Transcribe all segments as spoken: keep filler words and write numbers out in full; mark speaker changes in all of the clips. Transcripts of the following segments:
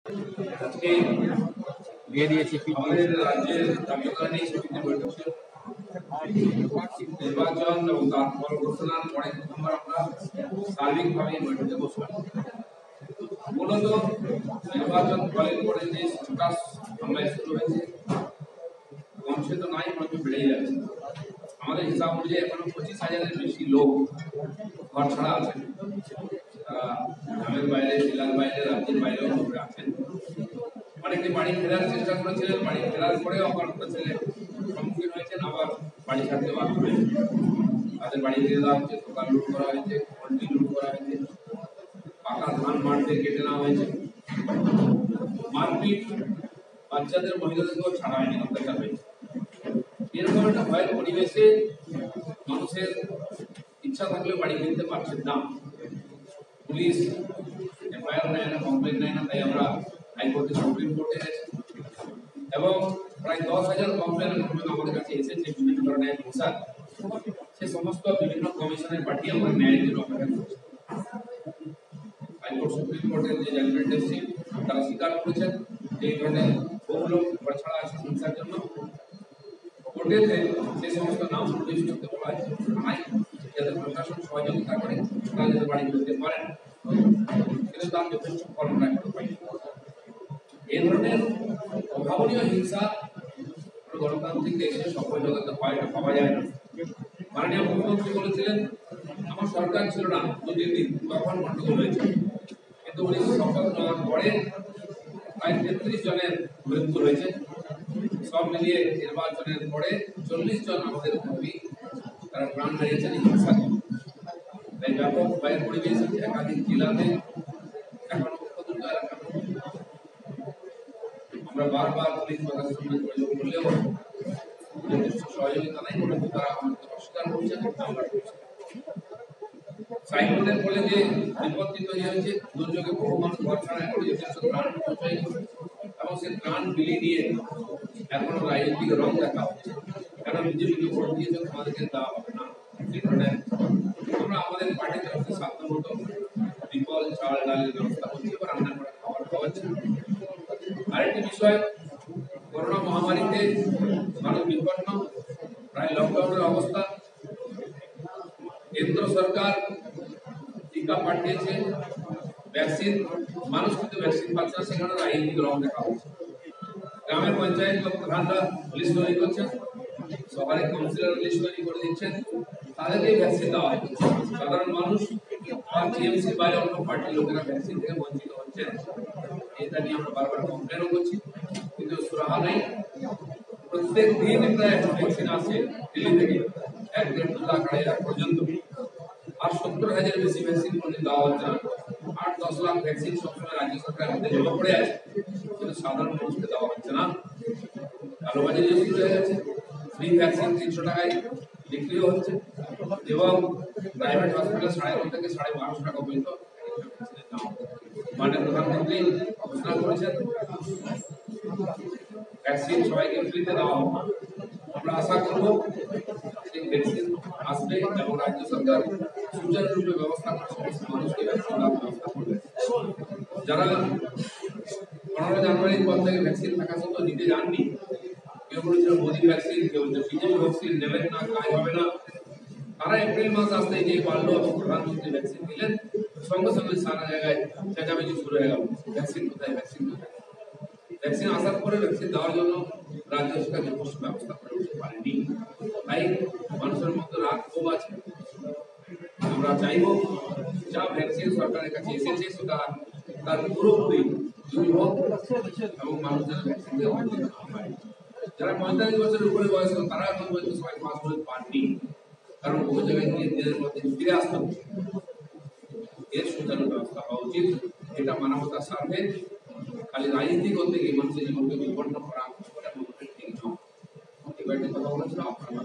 Speaker 1: আজকে দিয়ে দিয়েছি আমাদের রাজ্যের দাবিদার নিয়ে সমিতির বৈঠক ছিল। নির্বাচন এবং তার ফল ঘোষণার পরে প্রথমবার আমরা সার্বিকভাবে বৈঠকে বসলাম। মূলত নির্বাচন ফলের পরে যে সন্ত্রাস হামলায় শুরু হয়েছে কমছে তো নাই, বরঞ্চ বেড়েই যাচ্ছে। আমাদের হিসাব অনুযায়ী এখনো পঁচিশ হাজারের বেশি লোক ঘর ছাড়া আছেন। তারা গ্রামের বাইরে, জেলার বাইরে, রাজ্যের বাইরেও ঘুরে আছেন। অনেকে বাড়ি ফেরার চেষ্টা করেছিলেন, বাড়ি ফেরার পরেও অকারণ ছেলে সম্মুখীন হয়েছেন, আবার বাড়ি ছাড়তে বাধ্য হয়েছে। তাদের বাড়ি ফিরে দেওয়া হচ্ছে, দোকান লুট করা হয়েছে, মন্ডি লুট করা হয়েছে, পাকা ধান মাঠে কেটে নেওয়া হয়েছে, মারপিট, বাচ্চাদের মহিলাদেরকেও ছাড়া হয়নি, অত্যাচার হয়েছে। এরকম একটা ভয়ের পরিবেশে মানুষের ইচ্ছা থাকলেও বাড়ি ফিরতে পারছেন না। পুলিশ এফআইআর নেয় না, কমপ্লেন নেয় না, তাই আমরা হাইকোর্টে সুপ্রিম কোর্টে গেছি এবং প্রায় দশ হাজার কমপ্লেন আমাদের কাছে এসেছে বিভিন্ন ধরনের পোশাক। সে সমস্ত বিভিন্ন কমিশনের পাঠিয়ে আমরা ন্যায়ের জন্য অপেক্ষা করছি। হাইকোর্ট সুপ্রিম কোর্টের যে জাজমেন্ট এসেছে তারা স্বীকার করেছেন যে এই ধরনের বহু লোক ঘর ছাড়া আছে হিংসার জন্য। কোর্টেতে সেই সমস্ত নাম নোটিশ করতে বলা হয়েছে, থানায় যাতে প্রশাসন সহযোগিতা করে তারা যাতে বাড়ি করতে পারেন, কিন্তু তার যথেষ্ট ফল আমরা এখনো পাইনি। এই ধরনের অভাবনীয় হিংসা গণতান্ত্রিক দেশে সফল জগতে হয় না, পাওয়া যায় না। মাননীয় মুখ্যমন্ত্রী বলেছিলেন আমার সরকার ছিল না দু তিন দিন তখন গন্ডগোল হয়েছে, কিন্তু উনি শপথ নেওয়ার পরে প্রায় তেত্রিশ জনের মৃত্যু হয়েছে। সব মিলিয়ে নির্বাচনের পরে চল্লিশ জন আমাদের কর্মী তারা প্রাণ হারিয়েছেন হিংসা। তাই ব্যাপক ভয়ের পরিবেশ একাধিক জেলাতে এখনো উপযুক্ত এলাকা। আমরা বারবার পুলিশ প্রশাসনের সঙ্গে যোগাযোগ করলেও যথেষ্ট সহযোগিতা নাই, কিন্তু তারা আমাদের অস্বীকার করছেন। আমরা সাইক্লোনের ফলে যে বিপত্তি তৈরি হয়েছে, দুর্যোগে বহু মানুষ ঘর ছাড়া এখন যথেষ্ট ত্রাণ পৌঁছায় এবং সে ত্রাণ বিলি নিয়ে এখনো রাজনৈতিক রং দেখা হচ্ছে। কারণ বিজেপিকে ভোট দিয়েছে তোমাদেরকে দেওয়া হবে না, এই ধরনের আমরা আমাদের পার্টির তরফে সাধ্য মতো বিপল চাল ডালের ব্যবস্থা করছি এবং রান্না করে খাবার খাওয়াচ্ছি। আরেকটি বিষয়, করোনা মহামারীতে মানুষ বিপন্ন, প্রায় লকডাউনের অবস্থা। কেন্দ্র সরকার টিকা পাঠিয়েছে, ভ্যাকসিন, মানুষ কিন্তু ভ্যাকসিন পাচ্ছে না, সেখানে রাজনৈতিক রং দেখা হচ্ছে। গ্রামের পঞ্চায়েত প্রধানরা লিস্ট তৈরি করছেন, সবারই কাউন্সিলর লিস্ট তৈরি করে দিচ্ছেন, তাদেরকে ভ্যাকসিন দেওয়া হয়। সাধারণ মানুষ আর টিএমসি বাইরে অন্য পার্টির লোকেরা ভ্যাকসিন থেকে বঞ্চিত হচ্ছেন। এটা নিয়ে আমরা বারবার কমপ্লেনও করছি, কিন্তু সুরাহা নেই। প্রত্যেক দিন প্রায় ভ্যাকসিন আসছে দিল্লি থেকে, এক দেড় দু লাখ আড়াই লাখ পর্যন্ত, আর সত্তর হাজার বেশি ভ্যাকসিন কোনদিন দেওয়া হচ্ছে না। আট দশ লাখ ভ্যাকসিন সবসময় রাজ্য সরকারের হাতে জমা পড়ে আছে, কিন্তু সাধারণ মানুষকে দেওয়া হচ্ছে না। কালোবাজারি শুরু হয়ে গেছে, ফ্রি ভ্যাকসিন তিনশো টাকায় বিক্রিও হচ্ছে এবং প্রাইভেট হসপিটাল সাড়ে ন থেকে সাড়ে বারোশো টাকা পর্যন্ত মাননীয় প্রধানমন্ত্রী ঘোষণা করেছেন ভ্যাকসিন সবাইকে ফ্রিতে দেওয়া হবে। আমরা আশা করব সেই ভ্যাকসিন আসবে এবং রাজ্য সরকার সুচারুরূপে ব্যবস্থা করে সমস্ত মানুষকে ভ্যাকসিন দেওয়ার ব্যবস্থা করবে। যারা পনেরো জানুয়ারির পর থেকে ভ্যাকসিন থাকা সত্ত্বেও নিতে যাননি, কেউ বলেছিল মোদী ভ্যাকসিন, কেউ বলছে বিজেপি ভ্যাকসিন নেবেন না, কাজ হবে না, তারা এপ্রিল মাস আসতে গিয়ে পারলো এবং প্রধানমন্ত্রী ভ্যাকসিন দিলেন, সঙ্গে সঙ্গে সারা জায়গায় চেঁচামেচি শুরু হয়ে গেল, ভ্যাকসিন কোথায়, ভ্যাকসিন কোথায়। ভ্যাকসিন আসার পরে ভ্যাকসিন দেওয়ার জন্য রাজ্য সরকার যথেষ্ট ব্যবস্থা করে উঠতে পারেনি। তাই মানুষের মধ্যে রাগ ক্ষোভ আছে। আমরা চাইব যা ভ্যাকসিন সরকারের কাছে এসেছে সেটা তার পুরোপুরি তৈরি হোক এবং মানুষ যেন ভ্যাকসিন দিয়ে বঞ্চিত না হয়। যারা পঁয়তাল্লিশ বছরের উপরে বয়স তারা এখন পর্যন্ত সবাই পাস করে পাননি, কারণ বহু জায়গায় গিয়ে দিনের মধ্যে ফিরে আসতে হচ্ছে। এর সুচারু ব্যবস্থা হওয়া উচিত। এটা মানবতার স্বার্থে, খালি রাজনীতি করতে গিয়ে মানুষের জীবনকে বিপন্ন করা ঠিক নয়। এবারটি কথা বলেছিল আপনারা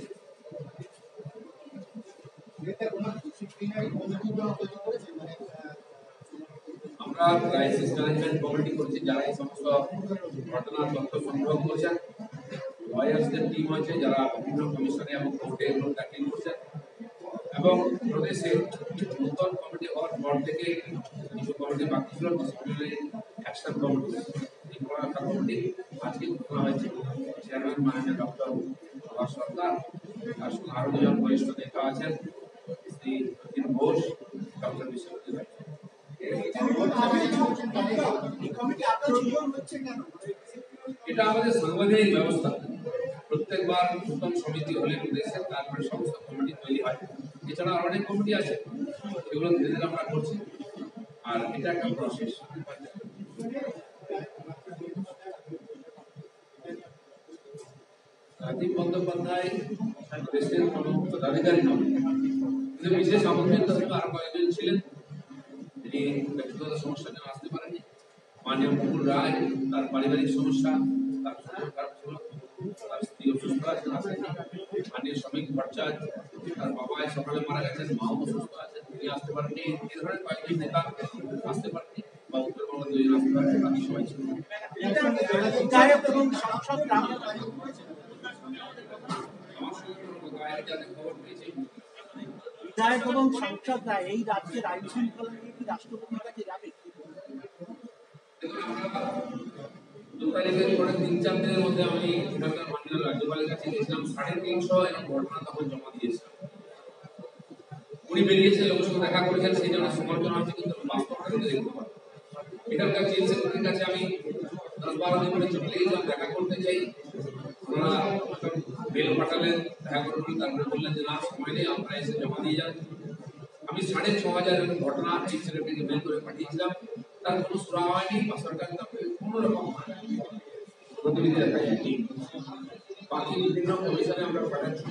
Speaker 1: আমরা ক্রাইসিস ম্যানেজমেন্ট কমিটি করেছি, যারা এই সমস্ত ঘটনার তথ্য সংগ্রহ করেছেন। লয়ার্সদের টিম আছে যারা বিভিন্ন কমিশনে এবং কোর্টে এগুলো দাখিল করছেন এবং প্রদেশে নতুন কমিটি হওয়ার পর থেকে কিছু কমিটি বাকি ছিল, ডিসিপ্লিনারি অ্যাকশন কমিটি এই কমিটি আজকে খোলা হয়েছে। চেয়ারম্যান মাননীয় ডক্টর হওয়ার সরকার, তার সঙ্গে আরো দুজন বরিষ্ঠ নেতা আছেন, শ্রী ঘোষ, ডক্টর বিশ্বজিৎ। এটা আমাদের সাংবিধানিক ব্যবস্থা। প্রত্যেকবার নতুন সমিতি হলে দেশে তারপরে সমস্ত কমিটি তৈরি হয়। এছাড়া অনেক কমিটি আছে, এগুলো ধীরে ধীরে আমরা করছি, আর এটা একটা প্রসেস। রাজীব বন্দ্যোপাধ্যায় দেশের কোনো পদাধিকারী নন, কিন্তু বিশেষ আমন্ত্রিত হিসেবে আরো কয়েকজন ছিলেন। তিনি ব্যক্তিগত সমস্যার জন্য আসতে পারেননি। মাননীয় মুকুল রায়, তার পারিবারিক সমস্যা, তার শরীর খারাপ ছিল, তার স্ত্রী অসুস্থ আছেন, আসেননি। মাননীয় শ্রমিক ভট্টাচার্য, তার বাবা সকালে মারা গেছেন, মাও অসুস্থ আছেন, তিনি আসতে পারেননি। এই ধরনের কয়েকজন নেতা আসতে পারেননি, বা উত্তরবঙ্গের দুজন আসতে পারেন, বাকি সবাই ছিল।
Speaker 2: বিধায়ক এবং সাংসদরা বিধায়ক এবং সাংসদরা এই রাজ্যের আইন শৃঙ্খলা নিয়ে কি রাষ্ট্রপতির কাছে যাবে?
Speaker 1: তিন চার দিনের মধ্যে আমি মাননীয় রাজ্যপালের কাছে গেছিলাম, সাড়ে তিনশো এরকম ঘটনা তখন জমা দিয়েছিলাম। উনি বেরিয়েছেন, লোকের সঙ্গে দেখা করেছেন, সেই জন্য সমালোচনা হচ্ছে, কিন্তু বাস্তবটা কিন্তু দেখতে পাবো। এখানকার চিফ সেক্রেটারির কাছে আমি দশ বারো দিন ধরে চলে গেছিলাম, দেখা করতে চাই। ওনারা বেল পাঠালেন, দেখা করবেন, তারপরে বললেন যে না, সময় নেই, আপনারা এসে জমা দিয়ে যান। আমি সাড়ে ছ হাজার ঘটনা চিফ সেক্রেটারিকে বেল করে পাঠিয়েছিলাম, তার কোনো সুরা হয়নি, বা সরকার কোনো রকম প্রতিনিধি দেখা যায়নি। বাকি বিভিন্ন কমিশনে আমরা পাঠাচ্ছি,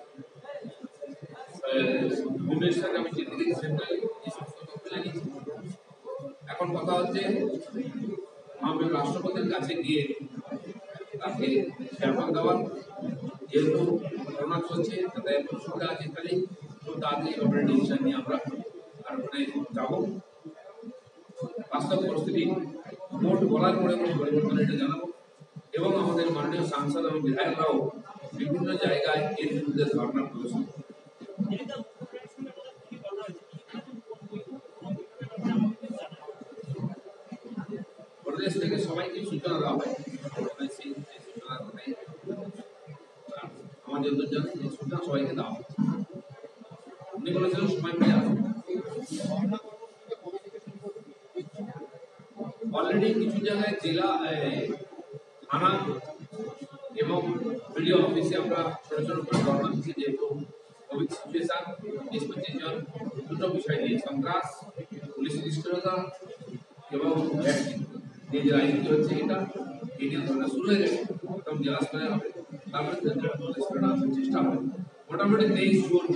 Speaker 1: ভুবনেশ্বরে আমি চিঠি লিখে সেন্ট্রাল এই সমস্ত তথ্য জানিয়েছি। এখন কথা হচ্ছে আমাদের রাষ্ট্রপতির কাছে গিয়ে তাকে শেয়ার দেওয়ার, যেহেতু করোনা চলছে, তাদের সুবিধা আছে, তাহলে খুব তাড়াতাড়ি ব্যাপারে ডিসিশন নিয়ে আমরা আর ওখানে যাবো। বাস্তব পরিস্থিতি মোট বলার পরে কোনো পরিবর্তন এটা জানাবো, এবং আমাদের মাননীয় সাংসদ এবং বিধায়করাও বিভিন্ন জায়গায় এর বিরুদ্ধে ধারণা প্রদর্শন। প্রদেশ থেকে সবাইকে সূচনা দেওয়া হয়, সেই সূচনার কথাই আমার যত জানেন যে সূচনা সবাইকে দেওয়া হয়। উনি বলেছিলেন সময় পেয়ে আসুন। অলরেডি কিছু জায়গায় জেলা থানা এবং ভিডিও অফিসে আমরা ছোট ছোট করে গণনা দিচ্ছি, যেহেতু কোভিড সিচুয়েশন, বেশ পঁচিশ জন দুটো বিষয় নিয়ে সন্ত্রাস, পুলিশ নিষ্ক্রিয়তা এবং ভ্যাকসিন যে যে রাজনীতি হচ্ছে, এটা এই নিয়ে ধরনা শুরু হয়ে গেছে, একদম জেলা স্তরে হবে, তারপরে স্তরে আসার চেষ্টা হবে। মোটামুটি তেইশ জুন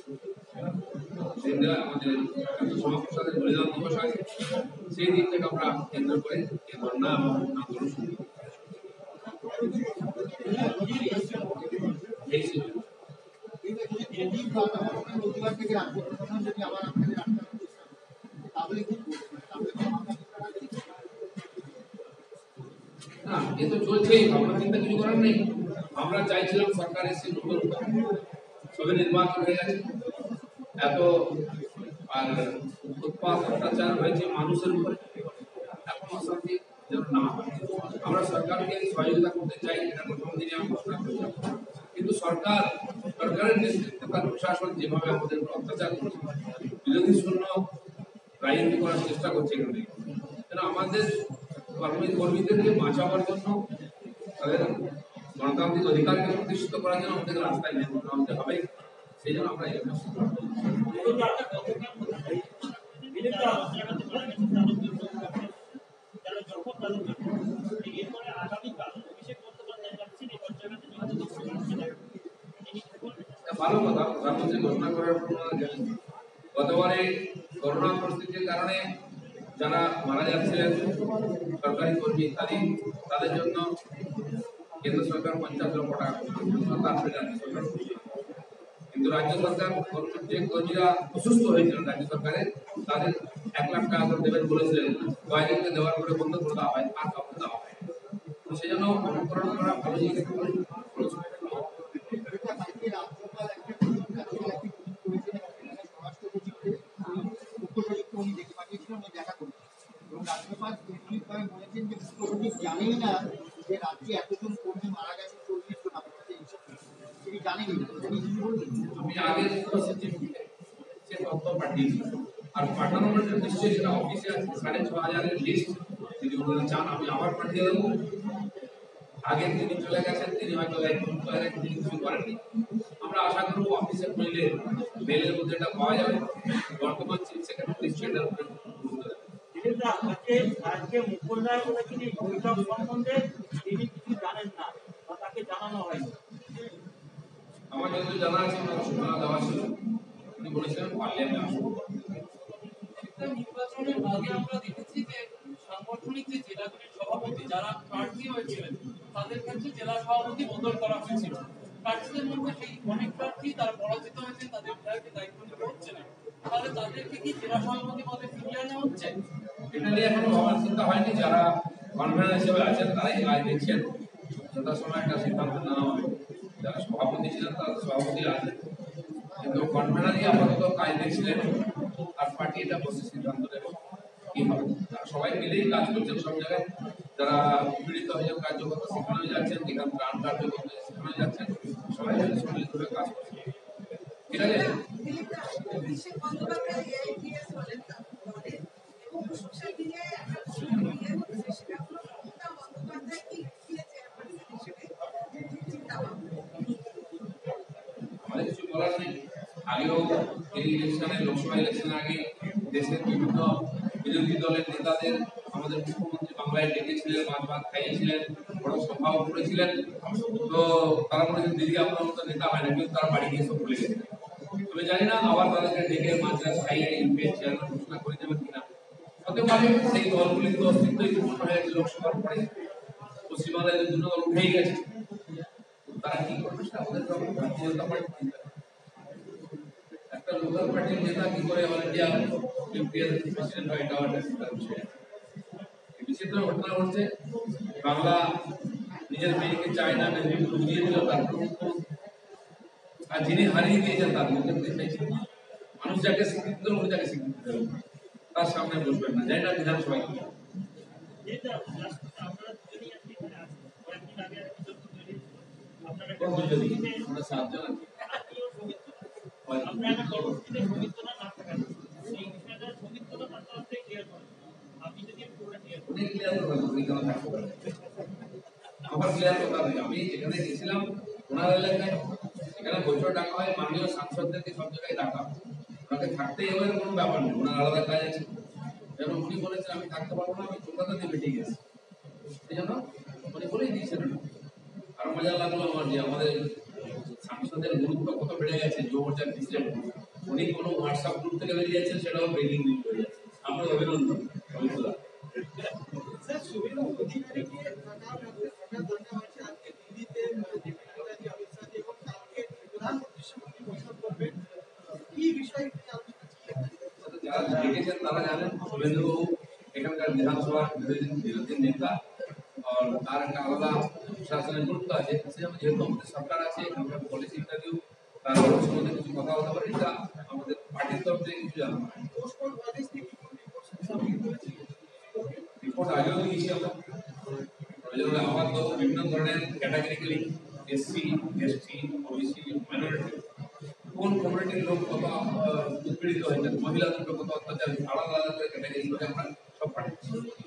Speaker 1: আমাদের শ্যামাপ্রসাদের বলিদান দিবস আছে, সেই দিন থেকে আমরা কেন্দ্র করে এই ধর্ণা এবং আন্দোলন শুরু করি। না, এ তো চলছেই, ভাবনা চিন্তা কিছু করার নেই। আমরা চাইছিলাম সরকার এসে নতুন, সবে নির্বাচন হয়ে গেছে, এত আর উৎপাত অত্যাচার হয়েছে মানুষের উপরে, এখন অশান্তি যেন না হয়। আমরা সরকারকে সহযোগিতা করতে চাই, এটা প্রথম দিনে আমি ঘোষণা করেছিলাম, কিন্তু সরকার সরকারের নেতৃত্বে তার প্রশাসন যেভাবে আমাদের অত্যাচার করছে, বিরোধী শূন্য রাজনীতি করার চেষ্টা করছে, এখানে আমাদের কর্মীদেরকে বাঁচাবার জন্য, তাদের গণতান্ত্রিক অধিকারকে প্রতিষ্ঠিত করার জন্য আমাদের রাস্তায় নামতে হবে। সেই জন্য আমরা ভালো কথা, প্রধানমন্ত্রী ঘোষণা করার পর গতবারে করোনা পরিস্থিতির কারণে যারা মারা যাচ্ছিলেন সরকারি কর্মী ইত্যাদি, তাদের জন্য কেন্দ্র সরকার পঞ্চাশ লক্ষ টাকা, কিন্তু রাজ্য সরকার যে কর্মীরা অসুস্থ হয়েছিলেন রাজ্য সরকারের, তাদের এক লাখ টাকা করে দেবেন বলেছিলেন, কয়েকজনকে দেওয়ার পরে বন্ধ করে দেওয়া হয়, আর কাউকে দেওয়া হয়। সেই জন্য অনুকরণ করা ভালো জিনিস। দেখা করি এবং রাজ্যপাল
Speaker 2: জানেই না যে রাজ্যে এতজন কর্মী মারা গেছে, চল্লিশ জন তিনি জানেনি।
Speaker 1: আমি আগে সে তথ্য পাঠিয়েছি, আর পাঠানো মানে নিশ্চয়ই সেটা অফিসে আছে সাড়ে ছ হাজারের লিস্ট, যদি ওনারা চান আমি আবার পাঠিয়ে দেবো। আগে তিনি চলে গেছেন, তিনি হয়তো তিনি কিছু করেননি। আমরা আশা করবো অফিসে খুললে মেলের মধ্যে এটা পাওয়া যাবে। বর্তমান চিফ সেক্রেটারি নিশ্চয়ই এটার উপরে
Speaker 2: আজকে মুকুলদার বলে তিনি বৈঠক সম্বন্ধে তিনি কিছু জানেন না বা তাকে জানানো হয়নি।
Speaker 1: আমার যত জানা আছে ওনার সূচনা দেওয়া ছিল, উনি বলেছিলেন পারলে আমি আসবো।
Speaker 3: নির্বাচনের আগে আমরা দেখেছি যে সাংগঠনিক যে জেলাগুলির সভাপতি যারা প্রার্থী হয়েছিলেন তাদের ক্ষেত্রে জেলা সভাপতি বদল করা হয়েছিল। প্রার্থীদের মধ্যে সেই অনেক প্রার্থী তারা পরাজিত হয়েছে, তাদের বিধায়কের দায়িত্ব নিতে হচ্ছে না, তাহলে তাদেরকে কি জেলা সভাপতি পদে ফিরিয়ে আনা হচ্ছে?
Speaker 1: এটা নিয়ে এখনো ভাবার চিন্তা হয়নি। যারা কনভেনার হিসেবে আছেন তারাই আজ দেখছেন, যথার সময় একটা সিদ্ধান্ত নেওয়া হবে। যারা সভাপতি ছিলেন তারা সভাপতি আছেন, কিন্তু কনভেনারই আপাতত কাজ দেখছিলেন, আর পার্টি এটা বসে সিদ্ধান্ত নেবে কি হবে। সবাই মিলেই কাজ করছেন সব জায়গায়। যারা পীড়িত অভিযোগ কার্যকর্তা সেখানেও যাচ্ছেন, যেখানে ত্রাণ কার্যকর্তা সেখানে যাচ্ছেন, সবাই মিলে সম্মিলিতভাবে কাজ করছেন। ঠিক আছে। আমাদের কিছু বলার নেই। আগেও এই ইলেকশনে, লোকসভা ইলেকশনের আগে দেশের বিভিন্ন বিরোধী দলের নেতাদের আমাদের মুখ্যমন্ত্রী বাংলায় ডেকেছিলেন, মাছ ভাত খাইয়েছিলেন, বড় সভাও করেছিলেন। তো তারা বলেছেন দিদি আপনার মতো নেতা হয় না, কিন্তু তারা বাড়ি গিয়ে সব ভুলে গেছেন। আমি জানি না আবার তাদেরকে ডেকে মাছ ভাত খাইয়ে ইউপিএ চেয়ারম্যান ঘোষণা করে দেবেন কিনা। হতে পারে সেই দলগুলির তো অস্তিত্বই পূর্ণ হয়ে গেছে লোকসভার পরে। পশ্চিমবাংলায় যে দুটো দল উঠেই গেছে, তারা কি করবে সেটা আমাদের ভারতীয় জনতা পার্টি। একটা লোকাল পার্টির নেতা কি করে অল ইন্ডিয়া ইউপিএ প্রেসিডেন্ট হয়, এটা একটা বিষয়। বিচিত্র ঘটনা ঘটছে, বাংলা নিজের মেয়েকে চায় না, বুঝিয়ে দিল তার, আর যিনি হারিয়ে দিয়েছেন তার মুখে দিতে চাইছেন। মানুষ যাকে স্বীকৃতি দেবেন, উনি যাকে স্বীকৃতি দেবেন, তার সামনে বসবেন না। জানি না বিধানসভায় কি আমরা সাতজন আছি। আমি এখানে গেছিলাম ওনার এলাকায়, এখানে বৈঠক ডাকা হয়, মাননীয় সাংসদদেরকে সব জায়গায় ডাকা, ওনাকে থাকতে এবার কোনো ব্যাপার নেই, ওনার আলাদা কাজ আছে। যেমন উনি বলেছেন আমি থাকতে পারবো না, আমি কলকাতাতে বেটে গেছি, সেই জন্য উনি বলেই দিয়েছেন। আরো মজা লাগলো আমার যে আমাদের সাংসদের গুরুত্ব কত বেড়ে গেছে। যুবমোর্চার প্রেসিডেন্ট উনি কোনো হোয়াটসঅ্যাপ গ্রুপ থেকে বেরিয়ে যাচ্ছেন, সেটাও ব্রেকিং নিউজ হয়ে যাচ্ছে। আপনার অভিনন্দন। যারা দেখেছেন তারা জানেন শুভেন্দুবাবু এখানকার বিধানসভার বিরোধী নেতা, আর তার একটা আলাদা শাসনের গুরুত্ব আছে। যেহেতু আমাদের সরকার আছে, এখানকার পলিসি ইত্যাদিও তার সম্বন্ধে কিছু কথা বলতে পারে, এটা আমাদের পার্টির তরফ থেকে কিছু জানা রিপোর্ট আগেও দিয়েছি আমরা। আমার তো বিভিন্ন ধরনের categorically SC, ST, OBC, minority, কোন কমিউনিটির লোক কত উৎপীড়িত হয়েছে, মহিলাদের কত অত্যাচার, আলাদা আলাদা করে ক্যাটাগরি করে আমরা সব পাঠাচ্ছি।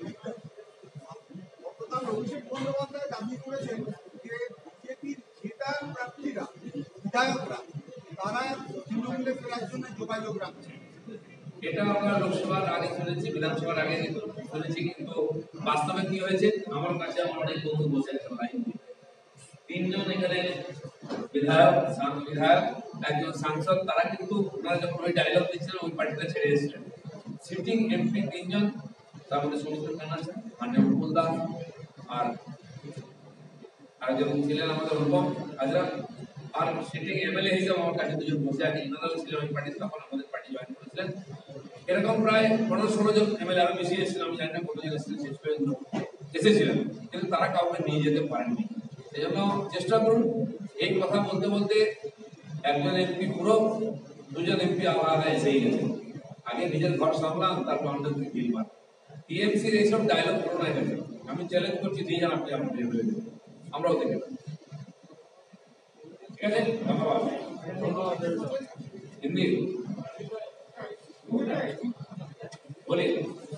Speaker 4: অভিষেক বন্দ্যোপাধ্যায় দাবি করেছেন যে বিজেপির জেতা প্রার্থীরা, বিধায়করা, তারা তৃণমূলে ফেরার জন্য যোগাযোগ রাখছে।
Speaker 1: এটা আমরা লোকসভার আগে শুনেছি, বিধানসভার আগে শুনেছি, কিন্তু বাস্তবে কি হয়েছে আমার কাছে আমার অনেক বন্ধু বসে আছেন লাইন, তিনজন এখানে বিধায়ক, বিধায়ক একজন সাংসদ, তারা কিন্তু ওনারা যখন ওই ডায়লগ দিচ্ছিলেন ওই পার্টিটা ছেড়ে এসেছিলেন। সিটিং এমপি তিনজন, তার মধ্যে সৌমিত্র খান আছে, মাননীয় মুকুল দাস, আর আরেকজন ছিলেন আমাদের অনুপম হাজরা, আর সিটিং এমএলএ হিসেবে আমার কাছে দুজন বসে আছে। ইনারাও ছিলেন ওই পার্টি, তখন আমাদের পার্টি জয়েন করেছিলেন। এরকম প্রায় পনেরো ষোলো জন এমএলএ আরো বেশি এসেছিলাম, আমি জানি না কতজন এসেছিলেন, শেষ পর্যন্ত এসেছিলেন, কিন্তু তারা কাউকে নিয়ে যেতে পারেননি। সেই জন্য চেষ্টা করুন। এই কথা বলতে বলতে একজন এমপি পুরো, দুজন এমপি আলাদা এসেই গেছে। আগে নিজের ঘর সামলান, তারপর আমাদের বিল মার। টিএমসির এইসব ডায়লগ করোনা গেছে, আমি চ্যালেঞ্জ করছি দিয়ে যান আপনি আপনি আমরাও দেখে ঠিক আছে ধন্যবাদ হিন্দি बोलिए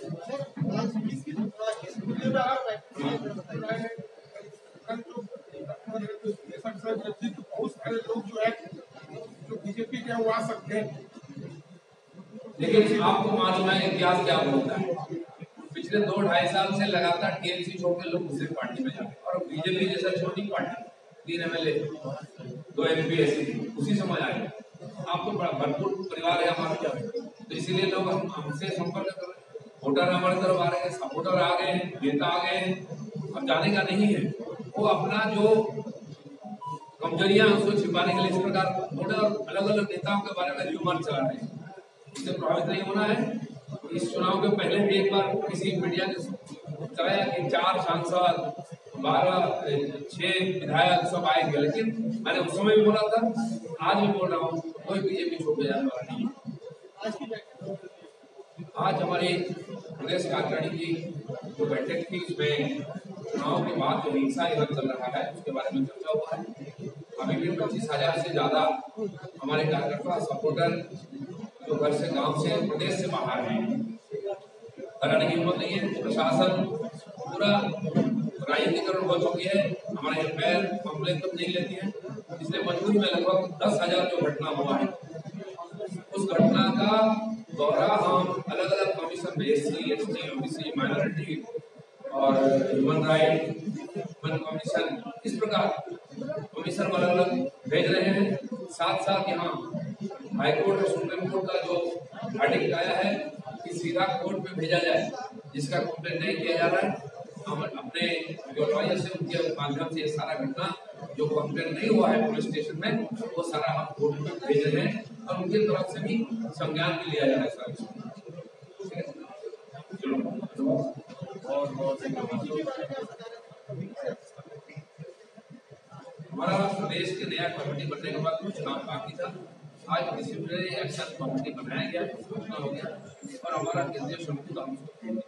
Speaker 4: बहुत सारे लोग जो है जो बीजेपी के वो आ सकते हैं,
Speaker 1: लेकिन आपको मालूम है इतिहास क्या बोलता है। पिछले दो ढाई साल से लगातार टीएमसी छोड़ के लोग दूसरी पार्टी में जाते हैं और बीजेपी जैसा छोटी पार्टी तीन एमएलए दो एमपी ऐसी उसी समय आए। आपको बड़ा भरपूर परिवार है हमारे, तो इसीलिए लोग हम हमसे संपर्क कर रहे हैं। वोटर हमारी तरफ आ रहे हैं, सपोर्टर आ गए हैं, नेता आ गए हैं। अब जाने का नहीं है, वो अपना जो कमजोरियां उसको छिपाने के लिए इस प्रकार वोटर अलग अलग नेताओं के बारे में र्यूमर चला रहे हैं। इससे प्रभावित नहीं होना है। इस चुनाव के पहले भी एक बार किसी मीडिया ने चलाया कि चार सांसद बारह छह विधायक सब आएंगे, लेकिन मैंने उस समय भी बोला था, आज भी बोल रहा हूँ, कोई बीजेपी छोड़ के जाने वाला नहीं है। आज हमारी प्रदेश कार्यकारिणी की जो बैठक थी उसमें चुनाव के बाद जो हिंसा इधर चल रहा है उसके बारे में चर्चा हुआ है। अभी भी पच्चीस हजार से ज्यादा हमारे कार्यकर्ता सपोर्टर जो घर से गांव से प्रदेश से बाहर हैं, कराने की हिम्मत नहीं है। प्रशासन पूरा राजनीतिकरण हो चुकी है, हमारे एम्पायर कंप्लेन तक नहीं लेती है। इसलिए मजबूरी में लगभग दस हजार जो घटना हुआ है उस घटना का दौरा हम अलग अलग कमीशन में S C S T OBC minority और ह्यूमन राइट ह्यूमन कमीशन इस प्रकार कमीशन अलग अलग भेज रहे हैं। साथ साथ यहाँ हाईकोर्ट और सुप्रीम कोर्ट का जो वर्डिक्ट आया है कि सीधा कोर्ट में भेजा जाए, जिसका कंप्लेन नहीं किया जा रहा है। हम अपने जो लॉयर से उनके माध्यम से ये सारा घटना जो कंप्लेन नहीं हुआ है पुलिस स्टेशन में वो सारा हम कोर्ट में भेज रहे हैं और उनकी तरफ से भी संज्ञान भी लिया जा रहा है। हमारा प्रदेश के नया कमेटी बनने के बाद कुछ काम बाकी था। आज डिसिप्लिनरी एक्शन कमेटी बनाया गया, सूचना हो गया और हमारा केंद्रीय समिति का